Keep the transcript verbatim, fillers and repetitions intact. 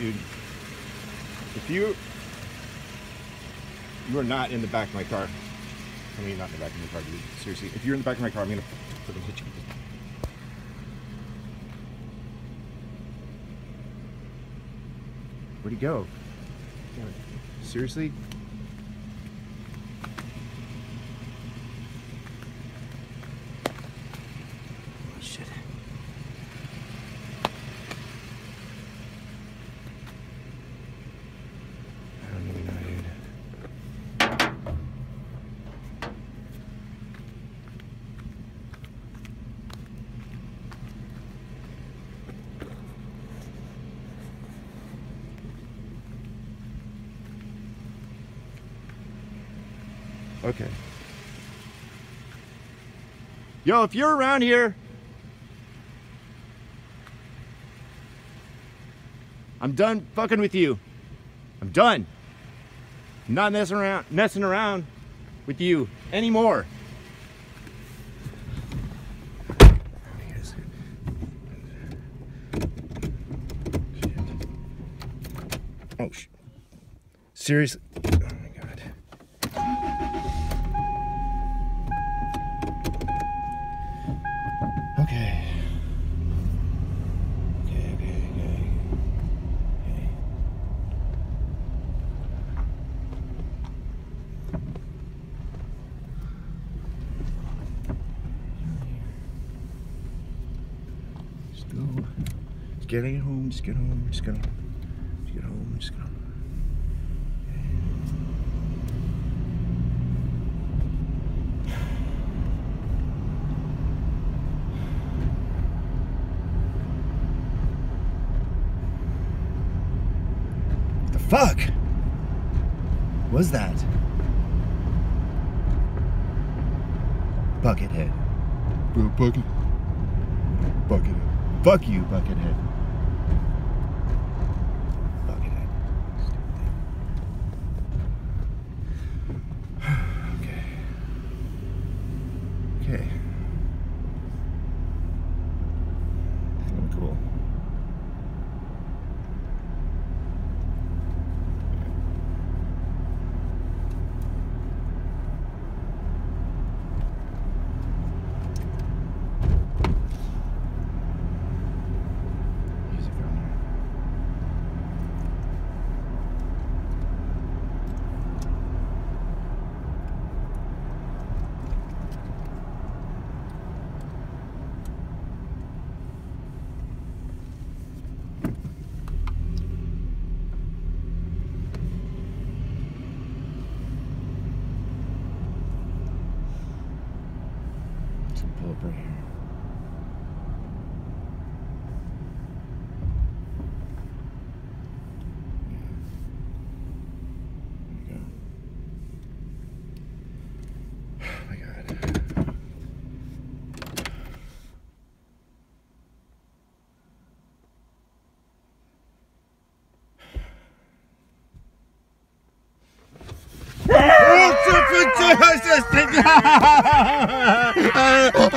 Dude, if you you are not in the back of my car. I mean, not in the back of my car, dude. Seriously, if you're in the back of my car, I'm gonna fucking hit you. Where'd he go? Damn it. Seriously? Oh shit. I don't even know, dude. Okay. Yo, if you're around here, I'm done fucking with you. I'm done. I'm not messing around, messing around with you anymore. Oh shit. Seriously? Oh my god. Okay. Okay, okay, okay. Okay. Just go. Just get home, just get home, just get home. Just get home, just get home. Fuck! What was that? Buckethead. Bro, bucket. Buckethead. Fuck you, Buckethead. Buckethead. Okay. Okay. Oh, cool. Pull up right here. There you go. Oh my god. Oh,